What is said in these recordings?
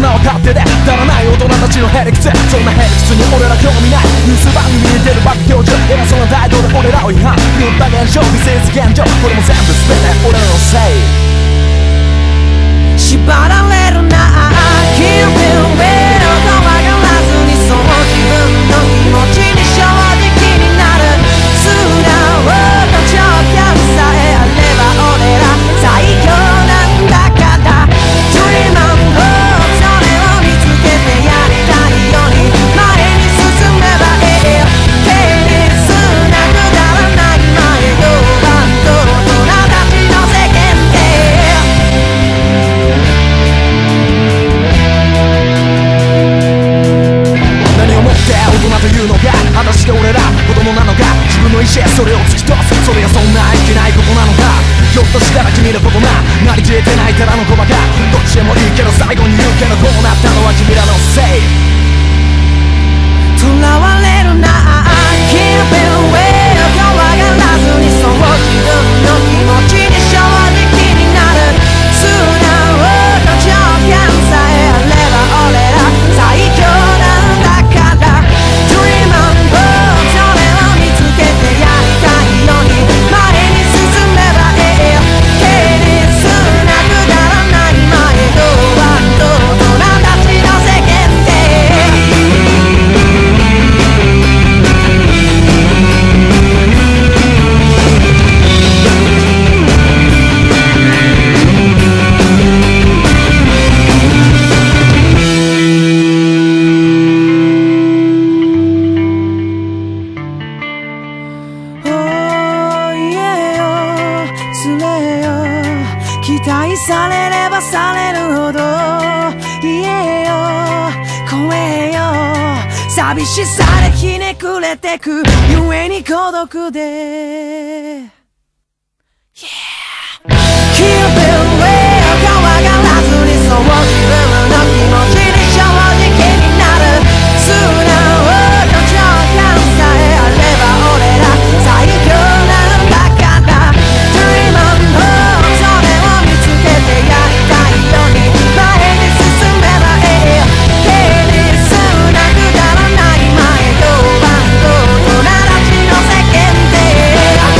名は勝手で足らない大人たちのへりくつ、そんなへりくつに俺ら興味ない。ニュース番組に出るバカ教授、偉そうな態度で俺らを違反。言った現象、微生現状、これも全部全て俺らのせい。縛られるな、Keep it real、怖がらずにそう自分の気持ちに正直になる。素直と条件さえあれば俺ら最強なんだから。 Dream on hope、それを見つけてやりたいように前に進めばいい。堅実なくだらない前とバンド大人たちの世間で何をもって大人というのか、果たして俺ら子供なのか。自分の意思それを突き通す、それがそんないけないことなのか。ひょっとしたら君のことな、なり消えてないただの子バカ。どっちでもいいけど最後に言うけど、こうなったのは君らのせい。囚われるな、 Keep it real、怖がらずにそう自分の気持ちに正直になる。素直と条件さえあれば俺ら最強なんだから。 Dream on hope、それを見つけてやりたいように前に進めばいい。堅実なくだらない前とバンド大人たちの世間で。期待されればされるほど言えよ声よ、寂しさでひねくれてくゆえに孤独で、yeah。 Keep it real、怖がらずにそう自分の気持ちに正直になる。素直と条件さえあれば俺ら最強なんだから。 Dream on hope、それを見つけてやりたいように前に進めばいい。堅実なくだらない前とバンド大人たちの世間で。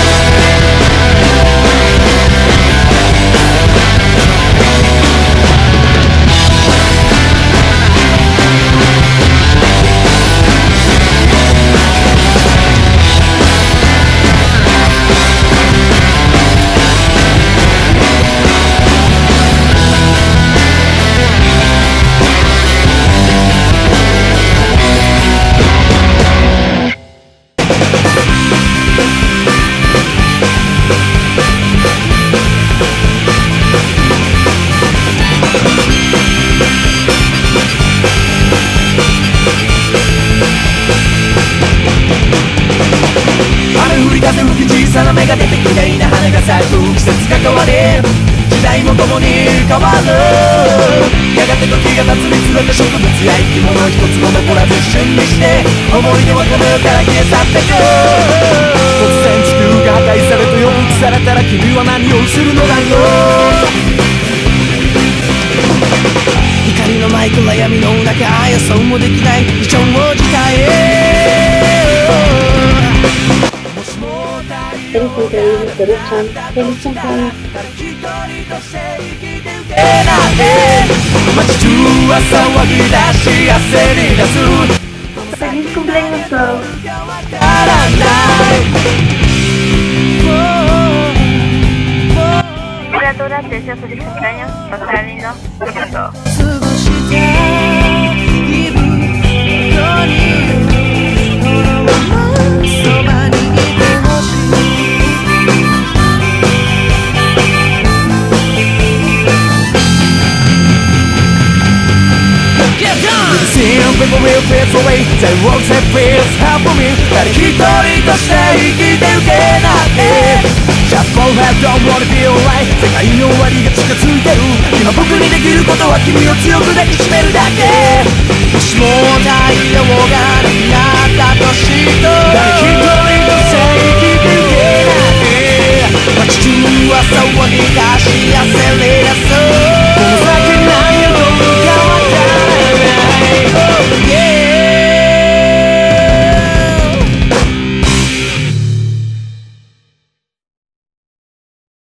風吹き小さな芽が出て綺麗な花が咲く季節が変わり時代も共に変わる。やがて時が経つ見つめた植物や生き物一つも残らず一瞬にして思い出はこの世から消え去ってく。突然地球が破壊されて抑圧されたら君は何をするのだろう。光のない暗闇の中予想もできない異常事態。 Eres increíble, Peruchan. Feliz cumpleaños. Feliz cumpleaños, Flow. Criatura, te deseo feliz cumpleaños. Pasará lindo. Gracias. People will fade away. They won't say feels help for me. 誰一人として生きてゆけない。Just for have don't wanna be alright. 世界の終わりが近づいてる。今僕にできることは君を強く抱きしめるだけ。もしも太陽がなくなったとして